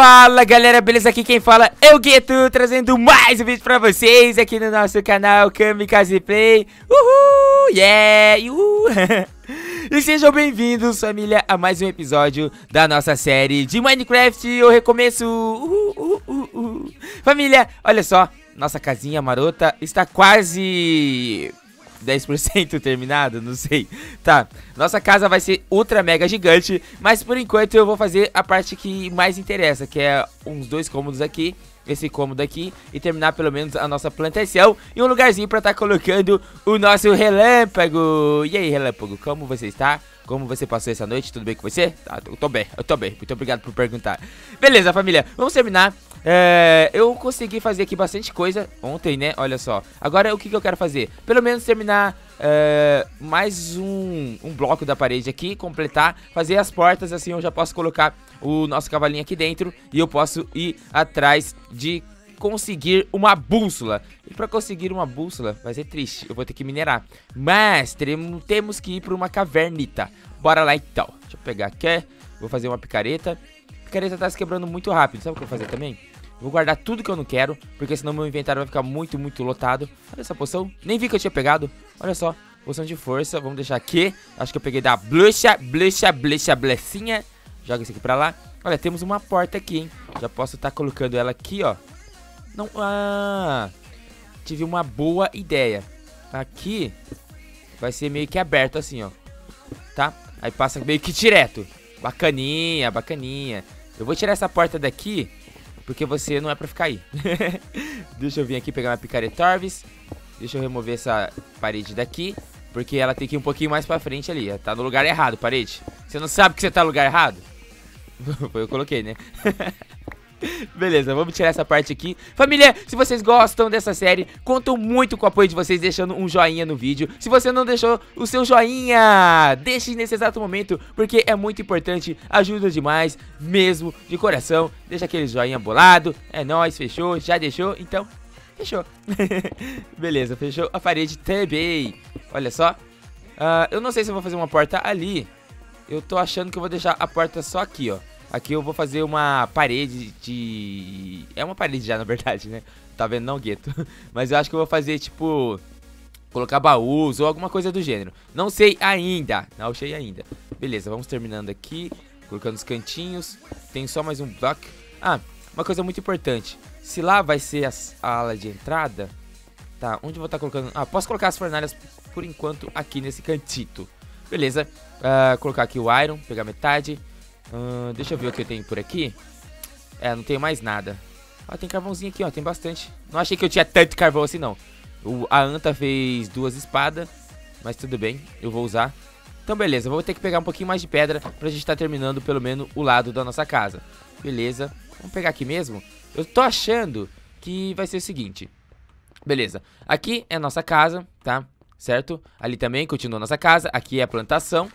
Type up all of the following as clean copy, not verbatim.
Fala galera, beleza? Aqui quem fala é o Gueto, trazendo mais um vídeo pra vocês aqui no nosso canal Kamikaze Play. Uhul, yeah, uhul. E sejam bem-vindos, família, a mais um episódio da nossa série de Minecraft, o recomeço. Família, olha só, nossa casinha marota está quase 10% terminado, não sei. Tá, nossa casa vai ser ultra mega gigante, mas por enquanto eu vou fazer a parte que mais interessa, que é uns 2 cômodos aqui, esse cômodo aqui, e terminar pelo menos a nossa plantação e um lugarzinho pra estar colocando o nosso relâmpago. E aí, relâmpago, como você está? Como você passou essa noite? Tudo bem com você? Tá, eu tô bem. Muito obrigado por perguntar. Beleza, família, vamos terminar. Eu consegui fazer aqui bastante coisa ontem, né? Olha só. Agora, o que eu quero fazer? Pelo menos terminar mais um bloco da parede aqui, completar, fazer as portas, assim eu já posso colocar o nosso cavalinho aqui dentro e eu posso ir atrás de conseguir uma bússola. E pra conseguir uma bússola vai ser triste, eu vou ter que minerar. Mas temos que ir pra uma cavernita. Bora lá então. Deixa eu pegar aqui, vou fazer uma picareta. A picareta tá se quebrando muito rápido, sabe o que eu vou fazer também? Vou guardar tudo que eu não quero, porque senão meu inventário vai ficar muito lotado. Olha essa poção, nem vi que eu tinha pegado. Olha só, poção de força, vamos deixar aqui. Acho que eu peguei da blecinha. Joga isso aqui pra lá. Olha, temos uma porta aqui, hein. Já posso estar colocando ela aqui, ó. Não, tive uma boa ideia. Aqui vai ser meio que aberto assim, ó. Tá? Aí passa meio que direto. Bacaninha, bacaninha. Eu vou tirar essa porta daqui, porque você não é pra ficar aí. Deixa eu vir aqui pegar uma picareta Orvis. Deixa eu remover essa parede daqui, porque ela tem que ir um pouquinho mais pra frente ali. Tá no lugar errado, parede. Você não sabe que você tá no lugar errado? Foi eu coloquei, né? Beleza, vamos tirar essa parte aqui. Família, se vocês gostam dessa série, conto muito com o apoio de vocês deixando um joinha no vídeo. Se você não deixou o seu joinha, deixe nesse exato momento, porque é muito importante, ajuda demais, mesmo, de coração. Deixa aquele joinha bolado. É nóis, fechou, já deixou, então fechou. Beleza, fechou a parede também. Olha só, eu não sei se eu vou fazer uma porta ali. Eu tô achando que eu vou deixar a porta só aqui, ó. Aqui eu vou fazer uma parede de... É uma parede já, na verdade, né? Tá vendo, não, Gueto? Mas eu acho que eu vou fazer, tipo... colocar baús ou alguma coisa do gênero. Não sei ainda. Não sei ainda. Beleza, vamos terminando aqui. Colocando os cantinhos. Tem só mais um bloco. Uma coisa muito importante. Se lá vai ser a ala de entrada... Tá, onde eu vou estar colocando... posso colocar as fornalhas por enquanto aqui nesse cantito. Beleza. Colocar aqui o iron, pegar metade... deixa eu ver o que eu tenho por aqui. Não tenho mais nada. Tem carvãozinho aqui, ó, tem bastante. Não achei que eu tinha tanto carvão assim, não. A Anta fez 2 espadas, mas tudo bem, eu vou usar. Então beleza, vou ter que pegar um pouquinho mais de pedra pra gente estar terminando pelo menos o lado da nossa casa. Beleza, vamos pegar aqui mesmo. Eu tô achando que vai ser o seguinte. Beleza, aqui é a nossa casa, tá? Certo? Ali também continua a nossa casa. Aqui é a plantação.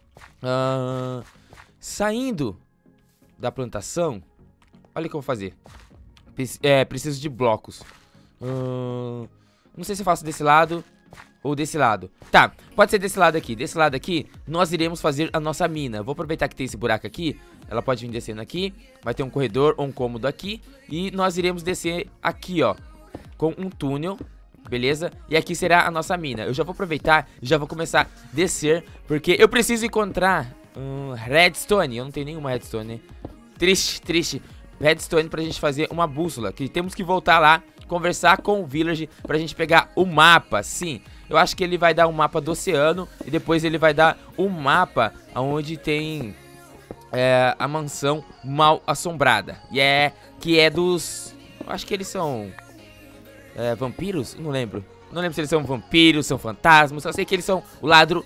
Saindo da plantação, olha o que eu vou fazer. Preciso de blocos. Não sei se eu faço desse lado ou desse lado. Tá, pode ser desse lado aqui. Desse lado aqui, nós iremos fazer a nossa mina. Vou aproveitar que tem esse buraco aqui. Ela pode vir descendo aqui. Vai ter um corredor ou um cômodo aqui. E nós iremos descer aqui, ó, com um túnel. Beleza? E aqui será a nossa mina. Eu já vou aproveitar e já vou começar a descer, porque eu preciso encontrar redstone. Eu não tenho nenhuma redstone, né? Triste. Redstone pra gente fazer uma bússola. Que temos que voltar lá, conversar com o village pra gente pegar o mapa. Sim, eu acho que ele vai dar um mapa do oceano. E depois ele vai dar um mapa onde tem a mansão mal assombrada. Que é dos... Eu acho que eles são vampiros? Não lembro. Não lembro se eles são vampiros, são fantasmas. Só sei que eles são o lado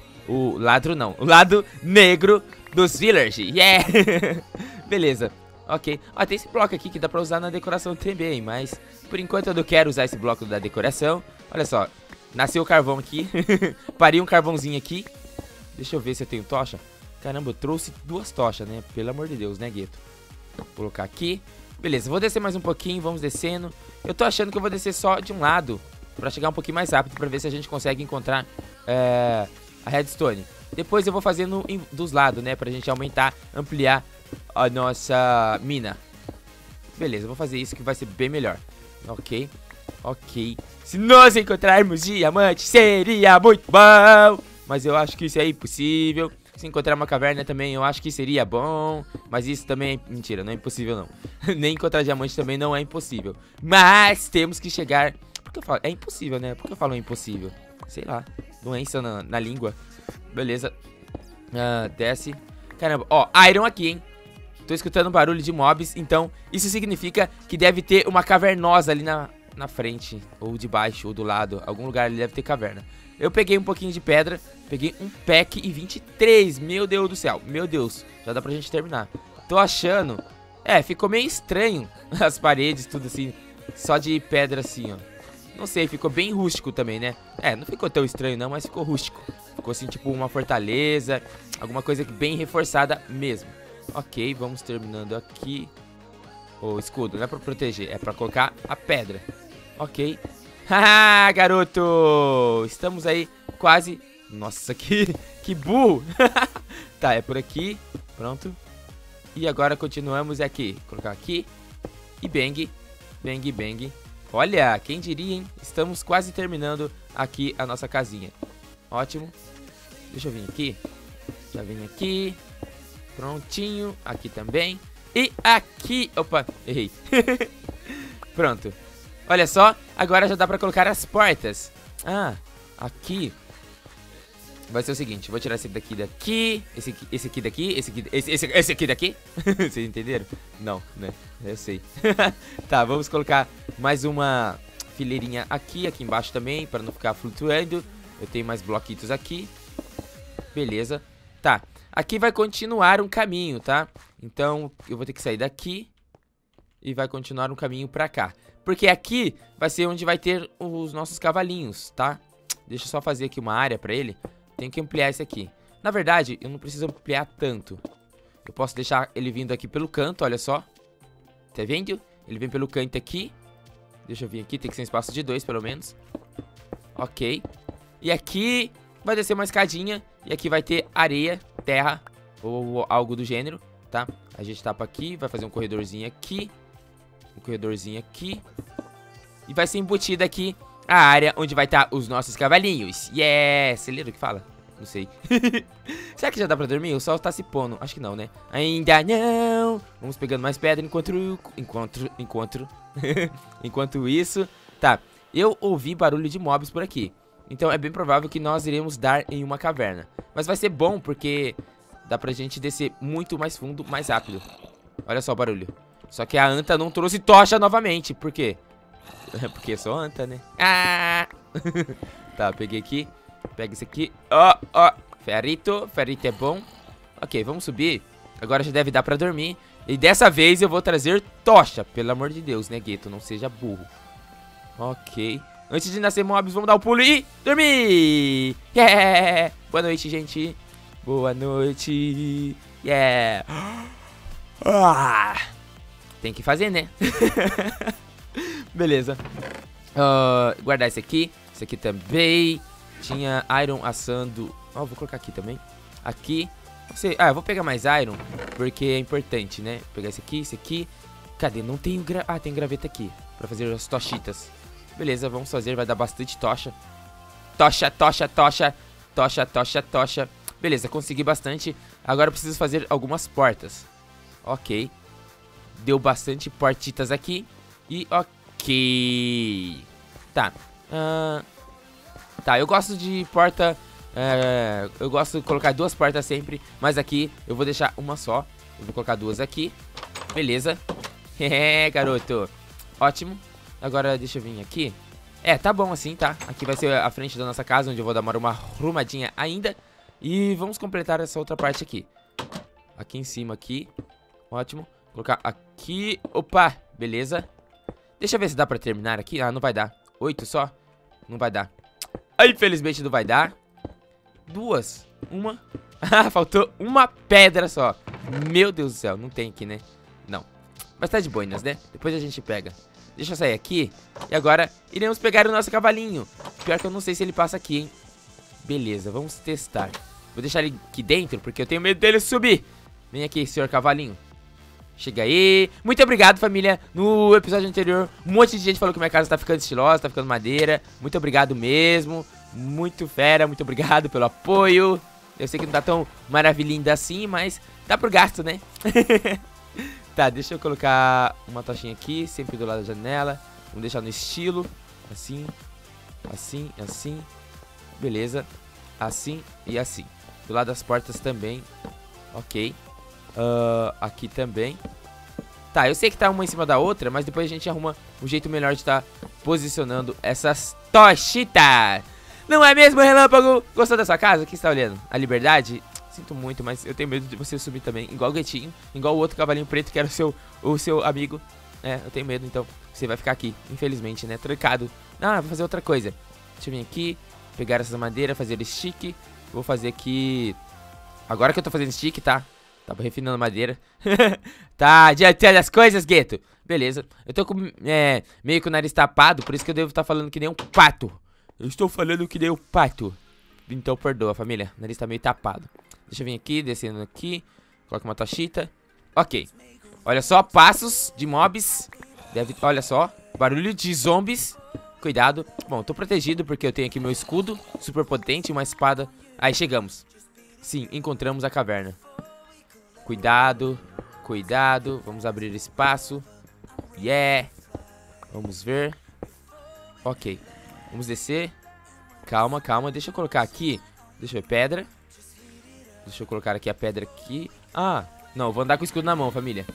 negro dos village. Beleza, ok. Tem esse bloco aqui que dá pra usar na decoração também, mas por enquanto eu não quero usar esse bloco da decoração. Olha só, nasceu o carvão aqui. Parei um carvãozinho aqui. Deixa eu ver se eu tenho tocha. Caramba, eu trouxe 2 tochas, né? Pelo amor de Deus, né, Gueto? Vou colocar aqui. Beleza, vou descer mais um pouquinho, vamos descendo. Eu tô achando que eu vou descer só de um lado, pra chegar um pouquinho mais rápido, pra ver se a gente consegue encontrar a redstone. Depois eu vou fazendo dos lados, né, pra gente aumentar, ampliar a nossa mina. Beleza, eu vou fazer isso que vai ser bem melhor. Ok, ok. Se nós encontrarmos diamante, seria muito bom. Mas eu acho que isso é impossível. Se encontrar uma caverna também, eu acho que seria bom. Mas isso também é mentira, não é impossível não. Nem encontrar diamante também não é impossível. Mas temos que chegar... Por que eu falo? É impossível, né? Por que eu falo impossível? Sei lá, doença na língua. Beleza. Desce. Caramba, ó, Iron aqui, hein? Tô escutando barulho de mobs, então isso significa que deve ter uma cavernosa ali na frente, ou de baixo, ou do lado. Algum lugar ali deve ter caverna. Eu peguei um pouquinho de pedra, peguei um pack e 23, meu Deus do céu. Meu Deus, já dá pra gente terminar. Tô achando, ficou meio estranho as paredes, tudo assim, só de pedra assim, ó. Não sei, ficou bem rústico também, né? Não ficou tão estranho não, mas ficou rústico. Ficou assim, tipo uma fortaleza, alguma coisa bem reforçada mesmo. Ok, vamos terminando aqui. O escudo, não é pra proteger, é pra colocar a pedra. Ok. Haha, garoto! Estamos aí quase... Nossa, que burro! Tá, é por aqui. Pronto. E agora continuamos aqui. Colocar aqui. E bang. Bang, bang. Olha, quem diria, hein? Estamos quase terminando aqui a nossa casinha. Ótimo. Deixa eu vir aqui. Já vim aqui. Prontinho. Aqui também. E aqui... Opa, errei. Pronto. Olha só, agora já dá pra colocar as portas. Aqui vai ser o seguinte, vou tirar esse daqui esse aqui daqui, esse aqui daqui. Vocês entenderam? Não, né? Eu sei. Tá, vamos colocar mais uma fileirinha aqui embaixo também, para não ficar flutuando. Eu tenho mais bloquitos aqui. Beleza. Tá, aqui vai continuar um caminho, tá? Então, eu vou ter que sair daqui e vai continuar um caminho pra cá. Porque aqui vai ser onde vai ter os nossos cavalinhos, tá? Deixa eu só fazer aqui uma área pra ele. Tenho que ampliar esse aqui. Na verdade, eu não preciso ampliar tanto. Eu posso deixar ele vindo aqui pelo canto, olha só. Tá vendo? Ele vem pelo canto aqui. Deixa eu vir aqui, tem que ser um espaço de 2 pelo menos. Ok. E aqui vai descer uma escadinha. E aqui vai ter areia, terra ou algo do gênero, tá? A gente tapa aqui, vai fazer um corredorzinho aqui. Um corredorzinho aqui. E vai ser embutida aqui a área onde vai estar os nossos cavalinhos. Yeah! Celeiro que fala? Não sei. Será que já dá pra dormir? O sol tá se pondo. Acho que não, né? Ainda não. Vamos pegando mais pedra enquanto isso. Tá, eu ouvi barulho de mobs por aqui. Então é bem provável que nós iremos dar em uma caverna. Mas vai ser bom porque dá pra gente descer muito mais fundo, mais rápido. Olha só o barulho. Só que a anta não trouxe tocha novamente. Por quê? Porque eu sou anta, né? Tá, peguei aqui. Pega esse aqui. Ó. Ferrito. Ferrito é bom. Ok, vamos subir. Agora já deve dar pra dormir. E dessa vez eu vou trazer tocha. Pelo amor de Deus, né, Gueto? Não seja burro. Ok. Antes de nascer mobs, vamos dar um pulo e dormir. Yeah! Boa noite, gente. Boa noite. Yeah! Tem que fazer, né? Beleza. Guardar esse aqui. Esse aqui também. Tinha iron assando. Vou colocar aqui também. Aqui. Eu vou pegar mais iron. Porque é importante, né? Vou pegar esse aqui. Cadê? Não tenho tem graveta aqui. Pra fazer as tochitas. Beleza, vamos fazer. Vai dar bastante tocha. Tocha. Beleza, consegui bastante. Agora eu preciso fazer algumas portas. Ok. Deu bastante portitas aqui. E ok. Tá. Tá, eu gosto de porta. Eu gosto de colocar 2 portas sempre. Mas aqui eu vou deixar uma só. Eu vou colocar 2 aqui. Beleza. Garoto. Ótimo. Agora deixa eu vir aqui. Tá bom assim, tá? Aqui vai ser a frente da nossa casa, onde eu vou dar uma arrumadinha ainda. E vamos completar essa outra parte aqui. Aqui em cima, aqui. Ótimo. Colocar aqui. Opa, beleza. Deixa eu ver se dá pra terminar aqui. Não vai dar. 8 só? Não vai dar. Infelizmente não vai dar. 2. Uma. Faltou uma pedra só. Meu Deus do céu, não tem aqui, né? Não. Mas tá de boinas, né? Depois a gente pega. Deixa eu sair aqui. E agora iremos pegar o nosso cavalinho. Pior que eu não sei se ele passa aqui, hein? Beleza, vamos testar. Vou deixar ele aqui dentro porque eu tenho medo dele subir. Vem aqui, senhor cavalinho. Chega aí. Muito obrigado, família. No episódio anterior, um monte de gente falou que minha casa tá ficando estilosa, tá ficando madeira. Muito obrigado mesmo. Muito fera, muito obrigado pelo apoio. Eu sei que não tá tão maravilhinda assim, mas dá pro gasto, né? Tá, deixa eu colocar uma tochinha aqui, sempre do lado da janela. Vamos deixar no estilo. Assim, assim, assim. Beleza. Assim e assim. Do lado das portas também. Ok. Aqui também. Tá, eu sei que tá uma em cima da outra, mas depois a gente arruma um jeito melhor de estar posicionando essas tochitas. Não é mesmo, Relâmpago? Gostou da sua casa? O que você tá olhando? A Liberdade? Sinto muito, mas eu tenho medo de você subir também. Igual o Guetinho, igual o outro cavalinho preto que era o seu amigo. É, eu tenho medo, então você vai ficar aqui, infelizmente, né? Trancado. Ah, vou fazer outra coisa. Deixa eu vir aqui, pegar essas madeiras, fazer stick. Vou fazer aqui... Agora que eu tô fazendo stick, tá? Tava refinando madeira. Tá adiantando as coisas, Gueto. Beleza. Eu tô com, meio que o nariz tapado, por isso que eu devo estar falando que nem um pato. Eu estou falando que nem um pato. Então perdoa, família. O nariz tá meio tapado. Deixa eu vir aqui, descendo aqui. Coloca uma tochita. Ok. Olha só, passos de mobs. Olha só, barulho de zombies. Cuidado. Bom, tô protegido porque eu tenho aqui meu escudo super potente, uma espada. Aí chegamos. Sim, encontramos a caverna. Cuidado, cuidado. Vamos abrir espaço. Yeah. Vamos ver. Ok. Vamos descer. Calma, calma. Deixa eu colocar aqui. Deixa eu ver, pedra. Deixa eu colocar aqui a pedra aqui. Ah, não, vou andar com o escudo na mão, família.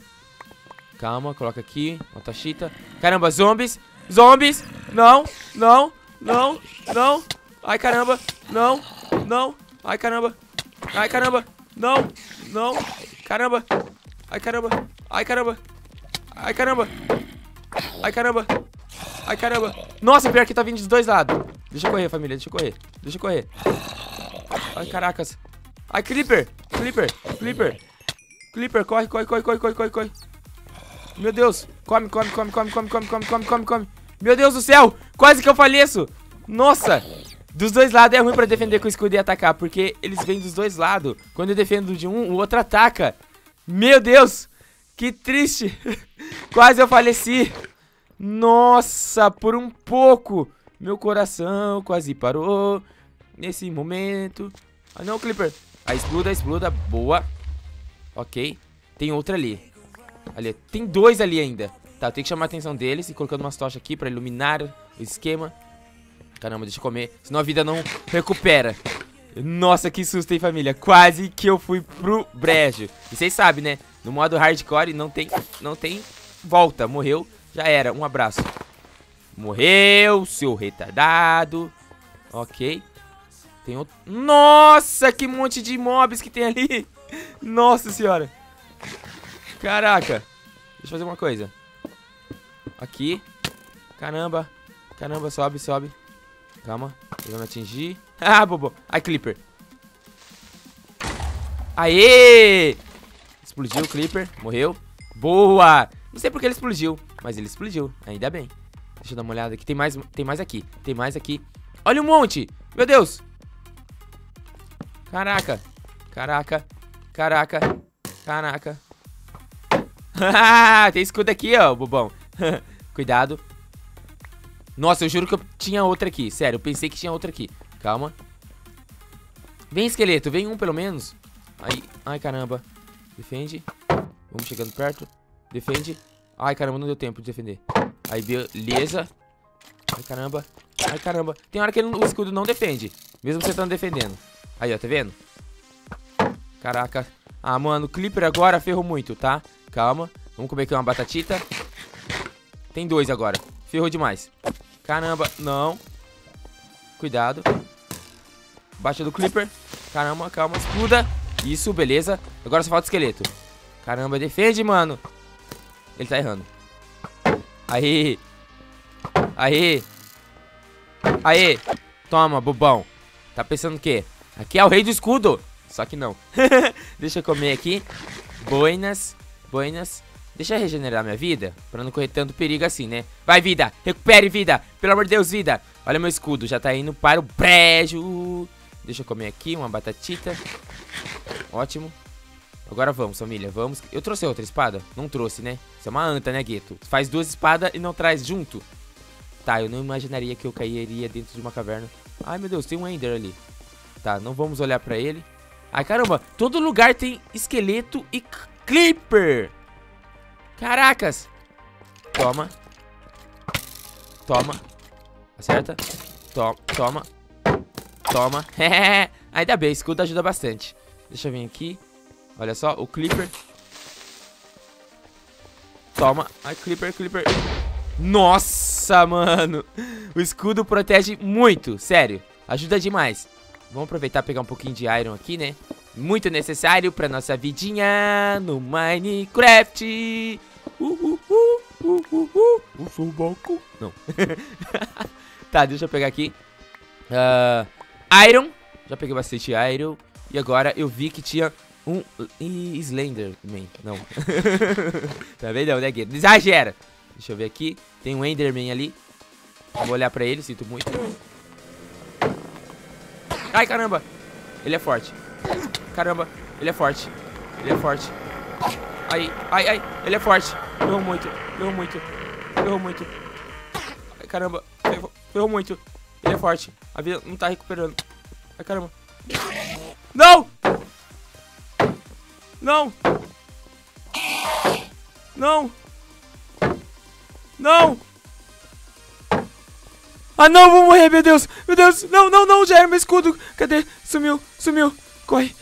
Calma, coloca aqui. Uma tochita. Caramba, zombies. Zombies. Não, não, não, não. Ai, caramba. Não, não. Ai, caramba. Ai, caramba. Não, não. Caramba. Ai, caramba. Ai, caramba. Ai, caramba. Ai, caramba. Ai, caramba. Nossa, pior que tá vindo dos dois lados. Deixa eu correr, família. Deixa eu correr. Deixa eu correr. Ai, caracas. Ai, Creeper. Creeper. Creeper. Creeper. Corre, corre, corre, corre, corre, corre, corre. Meu Deus. Come, come, come, come, come, come, come, come, come, come. Meu Deus do céu. Quase que eu faleço. Nossa. Dos dois lados é ruim pra defender com o escudo e atacar, porque eles vêm dos dois lados. Quando eu defendo de um, o outro ataca. Meu Deus. Que triste. Quase eu faleci. Nossa, por um pouco. Meu coração quase parou nesse momento. Ah, não, Clipper. Exploda. Boa. Ok. Tem outra ali. Tem dois ali ainda. Tá, eu tenho que chamar a atenção deles e colocando umas tochas aqui pra iluminar o esquema. Caramba, deixa eu comer. Senão a vida não recupera. Nossa, que susto, hein, família. Quase que eu fui pro brejo. E vocês sabem, né? No modo hardcore não tem volta. Morreu, já era. Um abraço. Morreu, seu retardado. Ok. Tem outro. Nossa, que monte de mobs que tem ali. Nossa senhora. Caraca. Deixa eu fazer uma coisa. Aqui. Caramba. Caramba, sobe, sobe. Calma, eu não atingir. Ah, bobo. Ai, Clipper. Aê! Explodiu o Clipper, morreu. Boa! Não sei porque ele explodiu, mas ele explodiu, ainda bem. Deixa eu dar uma olhada aqui, tem mais aqui. Tem mais aqui. Olha um monte! Meu Deus! Caraca. Caraca. Caraca. Caraca. Tem escudo aqui, ó, bobão. Cuidado. Nossa, eu juro que eu tinha outra aqui. Sério, eu pensei que tinha outra aqui. Calma. Vem, esqueleto. Vem um, pelo menos. Aí. Ai, caramba. Defende. Vamos chegando perto. Defende. Ai, caramba, não deu tempo de defender. Aí, beleza. Ai, caramba. Ai, caramba. Tem hora que o escudo não defende. Mesmo você estando defendendo. Aí, ó, tá vendo? Caraca. Ah, mano, o Clipper agora ferrou muito, tá? Calma. Vamos comer aqui uma batatita. Tem dois agora. Ferrou demais. Caramba, não. Cuidado. Baixa do Clipper. Caramba, calma, exploda. Isso, beleza. Agora só falta o esqueleto. Caramba, defende, mano. Ele tá errando. Aí. Aí. Aí. Toma, bobão. Tá pensando o quê? Aqui é o rei do escudo. Só que não. Deixa eu comer aqui. Boinas. Boinas. Deixa eu regenerar minha vida, pra não correr tanto perigo assim, né? Vai, vida! Recupere, vida! Pelo amor de Deus, vida! Olha meu escudo, já tá indo para o brejo. Deixa eu comer aqui uma batatita. Ótimo. Agora vamos, família, vamos. Eu trouxe outra espada? Não trouxe, né? Isso é uma anta, né, Gueto? Faz 2 espadas e não traz junto? Tá, eu não imaginaria que eu cairia dentro de uma caverna. Ai, meu Deus, tem um Ender ali. Tá, não vamos olhar pra ele. Ai, caramba, todo lugar tem esqueleto e Creeper. Caracas. Toma. Toma. Acerta. Toma. Toma. Ainda bem, escudo ajuda bastante. Deixa eu vir aqui. Olha só, o Creeper. Toma. Ai, Creeper. Nossa, mano. O escudo protege muito, sério. Ajuda demais. Vamos aproveitar e pegar um pouquinho de Iron aqui, né? Muito necessário pra nossa vidinha no Minecraft. Eu sou o Balco. Não. Tá, deixa eu pegar aqui. Iron. Já peguei bastante Iron. E agora eu vi que tinha um Slenderman. Não. Também não, né, Gueto? Exagera. Deixa eu ver aqui. Tem um Enderman ali. Vou olhar pra ele, sinto muito. Ai, caramba. Ele é forte. Caramba, ele é forte. Ai, ele é forte. Ferrou muito. Ai, caramba, ferrou muito. Ele é forte. A vida não tá recuperando. Ai, caramba. Não! Ah, não, vou morrer, meu Deus. Não, já era meu escudo. Cadê? Sumiu. Corre.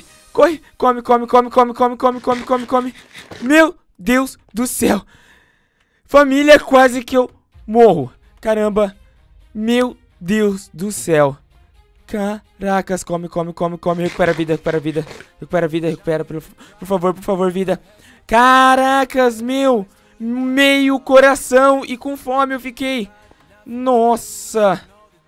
Come. Meu Deus do céu. Família, quase que eu morro. Caramba. Meu Deus do céu. Caracas, come. Recupera a vida. Por favor, vida. Caracas, meu. Meio coração e com fome eu fiquei. Nossa.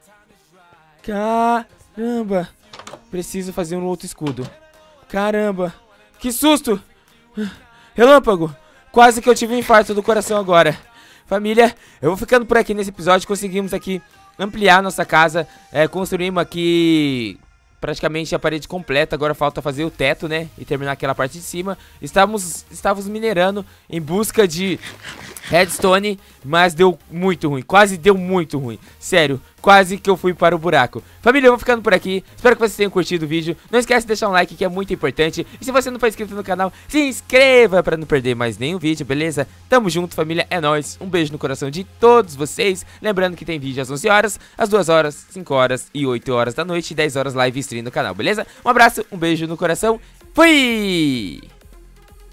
Caramba. Preciso fazer um outro escudo. Caramba. Que susto. Relâmpago. Quase que eu tive um infarto do coração agora. Família, eu vou ficando por aqui nesse episódio. Conseguimos aqui ampliar nossa casa. Construímos aqui praticamente a parede completa. Agora falta fazer o teto, né? E terminar aquela parte de cima. Estávamos minerando em busca de redstone, mas deu muito ruim. Quase deu muito ruim. Sério, quase que eu fui para o buraco. Família, eu vou ficando por aqui. Espero que vocês tenham curtido o vídeo. Não esquece de deixar um like, que é muito importante. E se você não for inscrito no canal, se inscreva para não perder mais nenhum vídeo, beleza? Tamo junto, família. É nóis. Um beijo no coração de todos vocês. Lembrando que tem vídeo às 11 horas, às 2 horas, 5 horas e 8 horas da noite. E 10 horas live stream no canal, beleza? Um abraço, um beijo no coração. Fui!